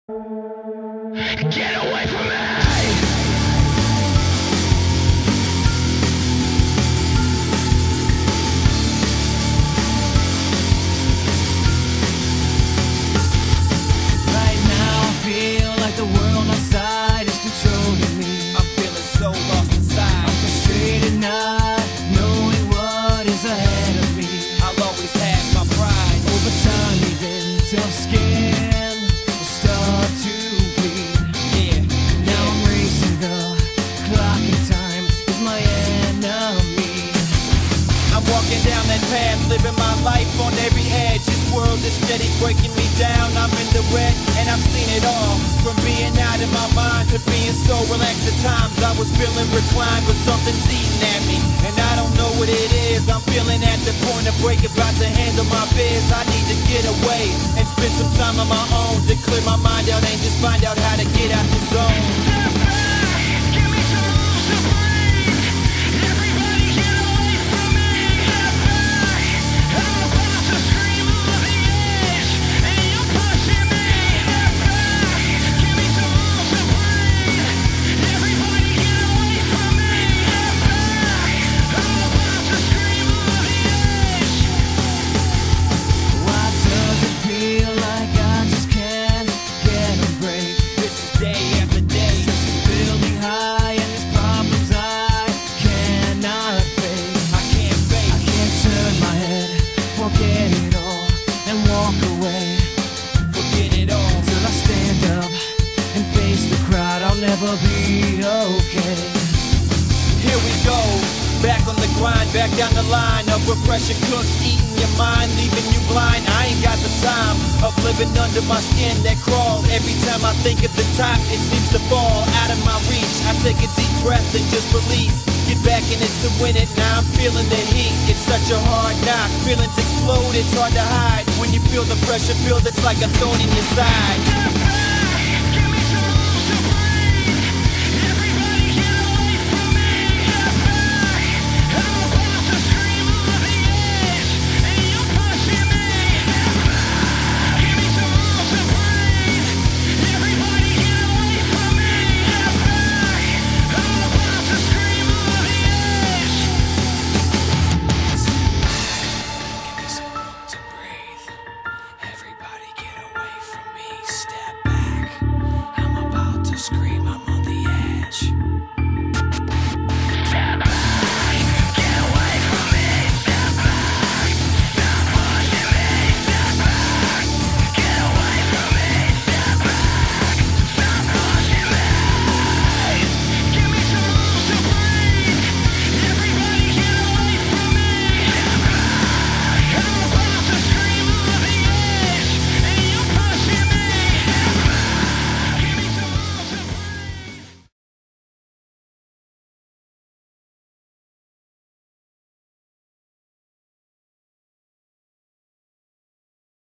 Get away from me! Right now I feel like the world outside is controlling me. I'm feeling so lost inside. I'm frustrated not knowing what is ahead of me. I'll always have my pride. Over time even tough skin will start to bleed. Yeah, Now I'm racing the clock and time is my enemy. I'm walking down that path, living my life on every edge. This world is steady breaking me down. I'm in the red, and I've seen it all. From being out of my mind to being so relaxed at times. I was feeling reclined, but something's eating at me, and I don't know what it is. I'm feeling at the point of break, about to handle my biz. I need to get away and spend some time on my own to clear my mind out and just find out how to get out the zone. Why does it feel like I just can't get a break? This is day after day. Stress is building high and these problems I cannot face. I can't I fake. can't turn my head, forget it all, and walk away. Forget it all. Till I stand up and face the crowd, I'll never be okay. Here we go, back on the grind, back down the line of where pressure cooks, eating your mind, leaving you blind. I ain't got the time of living under my skin that crawls. Every time I think of the top, it seems to fall out of my reach. I take a deep breath and just release. Get back in it to win it, now I'm feeling the heat. It's such a hard knock, feelings explode, it's hard to hide. When you feel the pressure build, it's like a thorn in your side.